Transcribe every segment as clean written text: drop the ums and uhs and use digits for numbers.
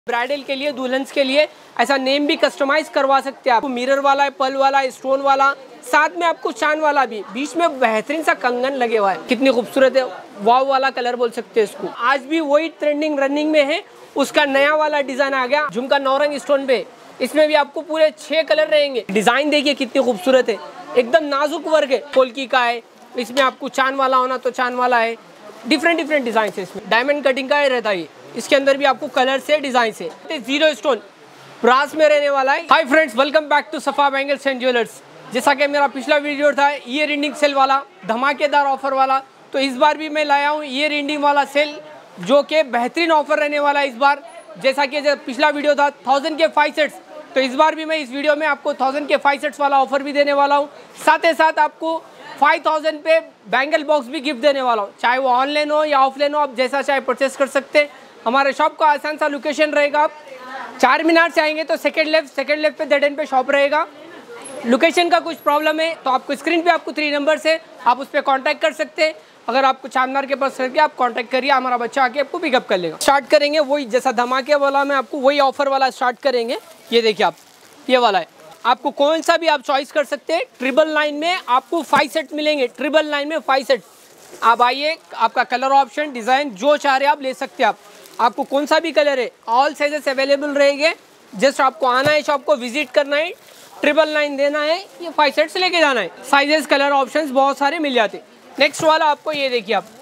Bridal के लिए, दुल्हन्स के लिए ऐसा नेम भी कस्टमाइज करवा सकते हैं आप। मिरर वाला है, पल वाला है, स्टोन वाला, साथ में आपको चांद वाला भी, बीच में बेहतरीन सा कंगन लगे हुआ है। कितनी खूबसूरत है, वाव वाला कलर बोल सकते हैं इसको। आज भी वही ट्रेंडिंग रनिंग में है, उसका नया वाला डिजाइन आ गया झुमका नौरंग स्टोन पे। इसमें भी आपको पूरे 6 कलर रहेंगे। डिजाइन देखिए कितनी खूबसूरत है, एकदम नाजुक वर्क है। पोल्की का है, इसमें आपको चांद वाला होना तो चांद वाला है। डिफरेंट डिजाइन है इसमें। डायमंड कटिंग का रहता है ये। इसके अंदर भी आपको कलर से डिजाइन से। जीरो स्टोन ब्रास में रहने वाला है। Hi friends, welcome back to Safa bangles and jewellers. जैसा कि मेरा पिछला वीडियो था ईयर एंडिंग सेल वाला, धमाकेदार ऑफर वाला, तो इस बार भी मैं लाया हूँ ईयर एंडिंग वाला सेल, जो कि बेहतरीन ऑफर रहने वाला है इस बार। जैसा कि जब पिछला वीडियो था 1000 के 5 सेट्स, तो इस बार भी मैं इस वीडियो में आपको 1000 के 5 सेट्स वाला ऑफर भी देने वाला हूँ। साथ ही साथ आपको 5000 पे बैंगल बॉक्स भी गिफ्ट देने वाला हूँ। चाहे वो ऑनलाइन हो या ऑफलाइन हो, आप जैसा चाहे परचेस कर सकते हैं। हमारे शॉप का आसान सा लोकेशन रहेगा, आप 4 मीनार से आएंगे तो सेकेंड लेफ्ट पे डेड एंड पे शॉप रहेगा। लोकेशन का कुछ प्रॉब्लम है तो आपको स्क्रीन पे आपको 3 नंबर से आप उस पर कॉन्टैक्ट कर सकते हैं। अगर आपको चांदनार के पास करके आप कांटेक्ट करिए, हमारा बच्चा आके आपको पिकअप कर लेगा। स्टार्ट करेंगे वही जैसा धमाके वाला, मैं आपको वही ऑफर वाला स्टार्ट करेंगे। ये देखिए आप, ये वाला है, आपको कौन सा भी आप चॉइस कर सकते हैं। 999 में आपको 5 सेट मिलेंगे। 999 में 5 सेट। आप आइए, आपका कलर ऑप्शन डिज़ाइन जो चाह रहे आप ले सकते हैं। आपको कौन सा भी कलर है, ऑल साइजेस अवेलेबल रहेंगे। जस्ट आपको आना है, शॉप को विजिट करना है, 999 देना है, ये 5 सेट्स लेके जाना है। साइजेस कलर ऑप्शंस बहुत सारे मिल जाते हैं। नेक्स्ट वाला आपको ये देखिए आप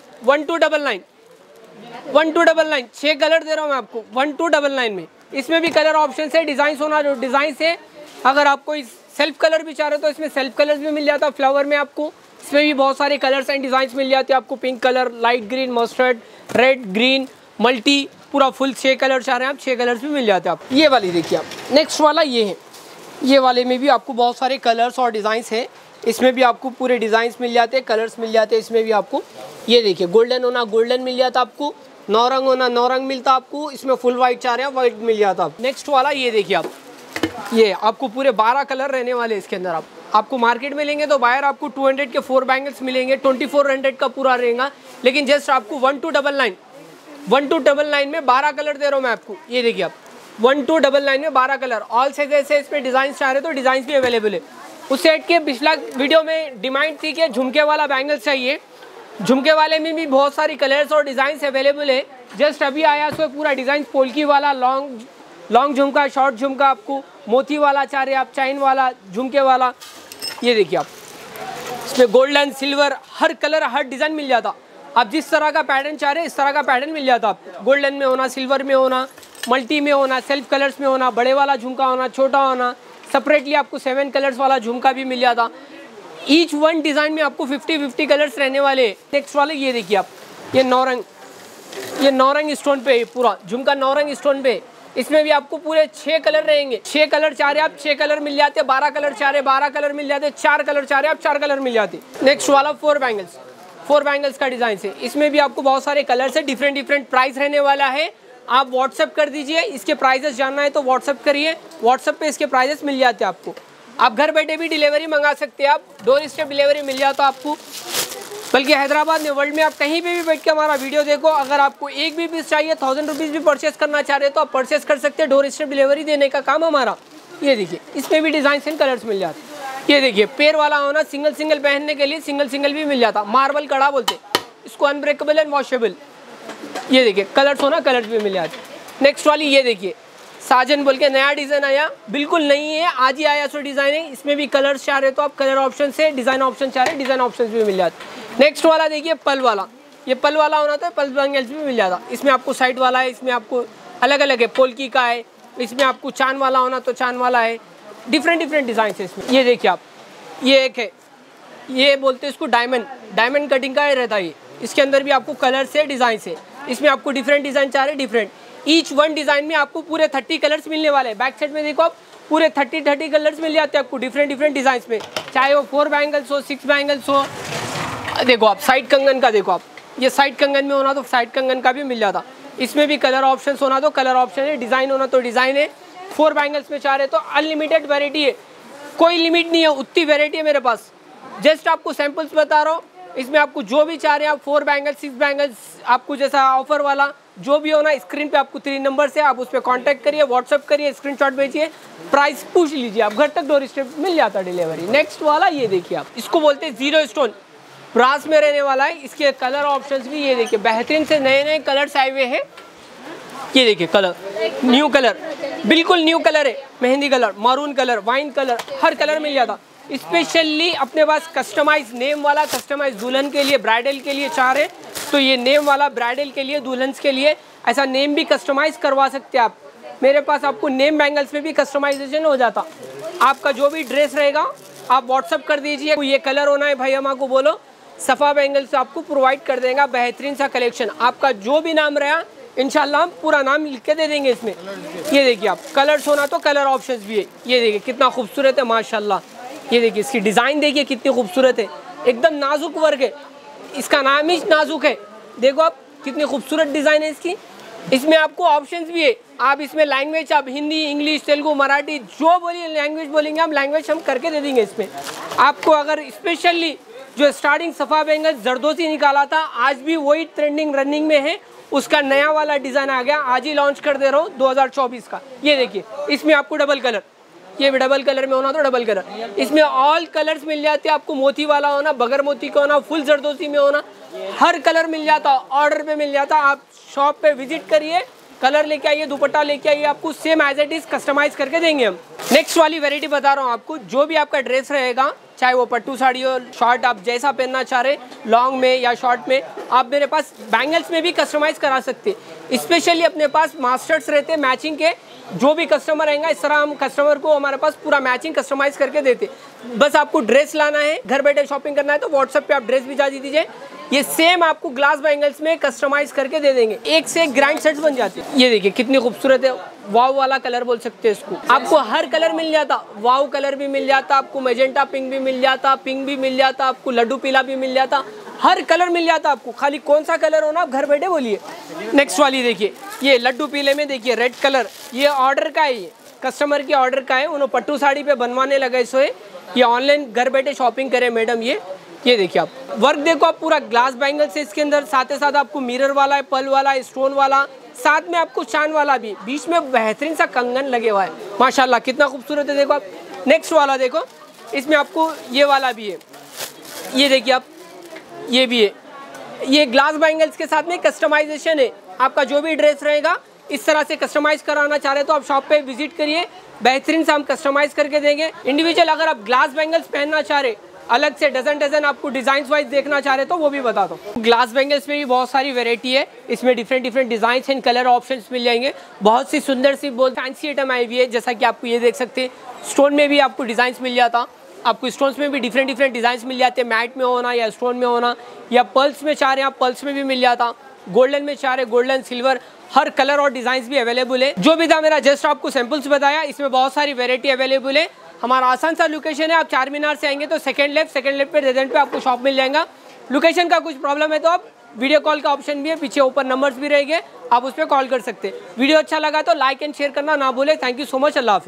1299 6 कलर दे रहा हूँ मैं आपको 1299 में। इसमें भी कलर ऑप्शन है, डिज़ाइन होना जो डिज़ाइन से। अगर आप कोई सेल्फ कलर भी चाह रहे हो तो इसमें सेल्फ कलर्स भी मिल जाता है। फ्लावर में आपको इसमें भी बहुत सारे कलर्स एंड डिज़ाइन मिल जाते हैं। आपको pink colour, light green, mustard, red, green, multi, पूरा फुल 6 कलर चाह रहे हैं आप, 6 कलर्स भी मिल जाते हैं आप। ये वाली देखिए आप, नेक्स्ट वाला ये है। ये वाले में भी आपको बहुत सारे कलर्स और डिज़ाइंस हैं। इसमें भी आपको पूरे डिज़ाइंस मिल जाते हैं, कलर्स मिल जाते हैं। इसमें भी आपको ये देखिए, गोल्डन होना गोल्डन मिल जाता आपको, नौरंग होना नौरंग मिलता आपको। इसमें फुल वाइट चाह रहे हैं, वाइट मिल जाता आप। नेक्स्ट वाला ये देखिए आप, ये आपको पूरे 12 कलर रहने वाले इसके अंदर। आपको मार्केट में लेंगे तो बाहर आपको 200 के 4 बैंगल्स मिलेंगे, 2400 का पूरा रहेगा। लेकिन जस्ट आपको 1299 में 12 कलर दे रहा हूँ मैं आपको। ये देखिए आप 1299 में 12 कलर, ऑल साइज है। इसमें डिज़ाइन चाह रहे तो डिज़ाइन भी अवेलेबल है। उस सेट के पिछला वीडियो में डिमांड थी कि झुमके वाला बैंगल्स चाहिए। झुमके वाले में भी बहुत सारी कलर्स और डिज़ाइन अवेलेबल है। जस्ट अभी आया सो पूरा डिज़ाइन, पोल्की वाला, लॉन्ग झुमका, शॉर्ट झुमका, आपको मोती वाला चाह रहे आप, चाइन वाला, झुमके वाला। ये देखिए आप, इसमें गोल्डन, सिल्वर, हर कलर हर डिज़ाइन मिल जाता। आप जिस तरह का पैटर्न चाह रहे हैं इस तरह का पैटर्न मिल जाता आपको। गोल्डन में होना, सिल्वर में होना, मल्टी में होना, सेल्फ कलर्स में होना, बड़े वाला झुमका होना, छोटा होना, सेपरेटली आपको 7 कलर्स वाला झुमका भी मिल जाता। ईच वन डिज़ाइन में आपको 50 कलर्स रहने वाले। नेक्स्ट वाले ये देखिए आप, ये नौरंग स्टोन पे पूरा झुमका नौरंग स्टोन पे। इसमें भी आपको पूरे 6 कलर रहेंगे। 6 कलर चाह रहे आप, 6 कलर मिल जाते। 12 कलर चाह रहे 12 कलर मिल जाते। 4 कलर चाह रहे आप, 4 कलर मिल जाते। नेक्स्ट वाला 4 बैंगल्स का डिज़ाइन से। इसमें भी आपको बहुत सारे कलर्स है, डिफरेंट प्राइस रहने वाला है। आप व्हाट्सअप कर दीजिए, इसके प्राइजेस जानना है तो व्हाट्सअप करिए। व्हाट्सअप पे इसके प्राइजेस मिल जाते हैं आपको। आप घर बैठे भी डिलीवरी मंगा सकते हैं, आप डोर स्टेप डिलीवरी मिल जाता आपको। बल्कि हैदराबाद में, वर्ल्ड में आप कहीं पे भी बैठ के हमारा वीडियो देखो, अगर आपको एक भी पीस चाहिए, 1000 रुपीज़ भी परचेस करना चाह रहे हो तो आप परचेस कर सकते हैं। डोर स्टेप डिलीवरी देने का काम हमारा। ये देखिए, इसमें भी डिज़ाइन एंड कलर्स मिल जाते हैं। ये देखिए, पेयर वाला होना, सिंगल पहनने के लिए सिंगल भी मिल जाता। मार्बल कड़ा बोलते इसको, अनब्रेकेबल एंड वॉशेबल। ये देखिए, कलर्स होना कलर्स भी मिल जाते। नेक्स्ट वाली ये देखिए, साजन बोल के नया डिज़ाइन आया, बिल्कुल नहीं है, आज ही आया सो डिज़ाइन है। इसमें भी कलर्स चाह रहे तो आप कलर ऑप्शन से, डिज़ाइन ऑप्शन चाह रहे डिज़ाइन ऑप्शन भी मिल जाते। नेक्स्ट वाला देखिए, पल वाला। ये पल वाला होना था, पल बैंगल्स भी मिल जाता। इसमें आपको साइड वाला है, इसमें आपको अलग है, पोल्की का है। इसमें आपको चांद वाला होना तो चांद वाला है। डिफरेंट डिज़ाइन है इसमें। ये देखिए आप, ये एक है, ये बोलते हैं इसको डायमंड कटिंग का रहता है ये। इसके अंदर भी आपको कलर से, डिज़ाइन से। इसमें आपको डिफरेंट डिज़ाइन चाह रहे डिफरेंट। ईच वन डिज़ाइन में आपको पूरे 30 कलर्स मिलने वाले हैं। बैक साइड में देखो आप, पूरे 30 कलर्स मिल जाते हैं आपको डिफरेंट डिज़ाइन में। चाहे वो 4 बैंगल्स हो, 6 बैंगल्स हो। देखो आप, साइड कंगन का देखो आप, ये साइड कंगन में होना तो साइड कंगन का भी मिल जाता। इसमें भी कलर ऑप्शन होना तो कलर ऑप्शन है, डिज़ाइन होना तो डिज़ाइन है। 4 बैंगल्स में चाह रहे तो अनलिमिटेड वेराइटी है, कोई लिमिट नहीं है, उतनी वेराइटी है मेरे पास। जस्ट आपको सैम्पल्स बता रहा हूँ। इसमें आपको जो भी चाह रहे हैं आप 4 बैंगल्स 6 बैंगल्स आपको जैसा ऑफर वाला जो भी हो ना, स्क्रीन पे आपको 3 नंबर से आप उस पर कॉन्टैक्ट करिए, व्हाट्सअप करिए, स्क्रीनशॉट भेजिए, प्राइस पूछ लीजिए, आप घर तक डोर स्टेप मिल जाता डिलीवरी। नेक्स्ट वाला ये देखिए, आप इसको बोलते हैं जीरो स्टोन, ब्रास में रहने वाला है। इसके कलर ऑप्शंस भी ये देखिए, बेहतरीन से नए नए कलर्स आए हुए हैं। ये देखिए कलर, न्यू कलर, बिल्कुल न्यू कलर है, mehndi colour, maroon colour, wine colour, हर कलर मिल जाता। स्पेशली अपने पास कस्टमाइज नेम वाला, कस्टमाइज दुल्हन के लिए, ब्राइडल के लिए चाह रहे तो ये नेम वाला ब्राइडल के लिए, दुल्हन के लिए ऐसा नेम भी कस्टमाइज करवा सकते हैं आप। मेरे पास आपको नेम बैंगल्स में भी कस्टमाइजेशन हो जाता। आपका जो भी ड्रेस रहेगा आप व्हाट्सअप कर दीजिए, ये कलर होना है भाई हमारे को बोलो, सफ़ा बैंगल्स आपको प्रोवाइड कर देगा। बेहतरीन सा कलेक्शन, आपका जो भी नाम रहा इंशाल्लाह हम पूरा नाम लिख के दे देंगे इसमें। ये देखिए आप, कलर्स होना तो कलर ऑप्शंस भी है। ये देखिए कितना खूबसूरत है माशाल्लाह। ये देखिए इसकी डिज़ाइन देखिए कितनी खूबसूरत है, एकदम नाजुक वर्क है, इसका नाम ही नाजुक है। देखो आप कितनी खूबसूरत डिज़ाइन है इसकी। इसमें आपको ऑप्शंस भी है, आप इसमें लैंग्वेज आप हिंदी, इंग्लिश, तेलुगु, मराठी जो बोलिए लैंग्वेज बोलेंगे हम, लैंग्वेज हम करके दे देंगे इसमें आपको। अगर स्पेशली जो स्टार्टिंग सफ़ा बैंगल जरदोसी निकाला था, आज भी वही ट्रेंडिंग रनिंग में है, उसका नया वाला डिज़ाइन आ गया, आज ही लॉन्च कर दे रहा हूँ 2024 का। ये देखिए इसमें आपको डबल कलर, ये भी डबल कलर में होना तो डबल कलर, इसमें ऑल कलर्स मिल जाते हैं आपको। मोती वाला होना, बगैर मोती का होना, फुल जरदोसी में होना, हर कलर मिल जाता, ऑर्डर पे मिल जाता। आप शॉप पे विजिट करिए, कलर लेके आइए, दुपट्टा लेके आइए, आपको same as it is customise करके देंगे हम। नेक्स्ट वाली वेरायटी बता रहा हूँ आपको, जो भी आपका ड्रेस रहेगा, चाहे वो पट्टू साड़ी हो, शॉर्ट आप जैसा पहनना चाह रहे, लॉन्ग में या शॉर्ट में, आप मेरे पास बैंगल्स में भी कस्टमाइज करा सकते। स्पेशली अपने पास मास्टर्स रहते मैचिंग के, जो भी कस्टमर रहेगा इस तरह हम कस्टमर को हमारे पास पूरा मैचिंग कस्टमाइज करके देते। बस आपको ड्रेस लाना है, घर बैठे शॉपिंग करना है तो व्हाट्सएप पे आप ड्रेस भिजा दीजिए, ये सेम आपको ग्लास बैंगल्स में कस्टमाइज करके दे देंगे। एक से एक ग्रैंड सेट्स बन जाते हैं। ये देखिए कितनी खूबसूरत है, वाव वाला कलर बोल सकते हैं इसको। आपको हर कलर मिल जाता, वाव कलर भी मिल जाता, आपको मेजेंटा पिंक भी मिल जाता, पिंक भी मिल जाता, आपको लड्डू पीला भी मिल जाता, हर कलर मिल जाता आपको। खाली कौन सा कलर हो ना आप घर बैठे बोलिए। नेक्स्ट वाली देखिए, ये लड्डू पीले में देखिए रेड कलर, ये ऑर्डर का है, ये कस्टमर के ऑर्डर का है, उन्होंने पट्टू साड़ी पे बनवाने लगे सो है। ये ऑनलाइन घर बैठे शॉपिंग करें मैडम। ये देखिए आप वर्क देखो, आप पूरा ग्लास बैंगल से इसके अंदर, साथ ही साथ आपको मिरर वाला है, पल वाला है, स्टोन वाला, साथ में आपको चांद वाला भी, बीच में बेहतरीन सा कंगन लगे हुआ है माशाल्लाह, कितना खूबसूरत है। देखो आप नेक्स्ट वाला देखो, इसमें आपको ये वाला भी है, ये देखिए आप, ये भी है, ये ग्लास बैंगल्स के साथ में कस्टमाइजेशन है। आपका जो भी ड्रेस रहेगा इस तरह से कस्टमाइज कराना चाह रहे तो आप शॉप पे विजिट करिए, बेहतरीन से हम कस्टमाइज करके देंगे। इंडिविजुअल अगर आप ग्लास बैंगल्स पहनना चाह रहे, अलग से डजन आपको डिजाइन वाइज देखना चाह रहे तो वो भी बता दो। ग्लास बैंगल्स में भी बहुत सारी वेरायटी है, इसमें different design and colour options मिल जाएंगे। बहुत सी सुंदर सी बहुत फैंसी आइटम आई हुई है, जैसा कि आपको ये देख सकते हैं, स्टोन में भी आपको डिजाइन मिल जाता, आपको स्टोन्स में भी डिफरेंट डिजाइन मिल जाते हैं, मैट में होना या स्टोन में होना, या पर्ल्स में चाह रहे हैं आप पर्ल्स में भी मिल जाता, गोल्डन में चाह रहे गोल्डन, सिल्वर, हर कलर और डिजाइन भी अवेलेबल है। जो भी था मेरा जस्ट आपको सैंपल्स बताया, इसमें बहुत सारी वेरायटी अवेलेबल है। हमारा आसान सा लोकेशन है, आप चार मीनार से आएंगे तो सेकंड लेफ्ट पे रेजेंट पे आपको शॉप मिल जाएगा। लोकेशन का कुछ प्रॉब्लम है तो आप वीडियो कॉल का ऑप्शन भी है, पीछे ऊपर नंबर्स भी रहेंगे, आप उस पर कॉल कर सकते हैं। वीडियो अच्छा लगा तो लाइक एंड शेयर करना ना भूले। थैंक यू सो मच, अल्लाह हाफिज़।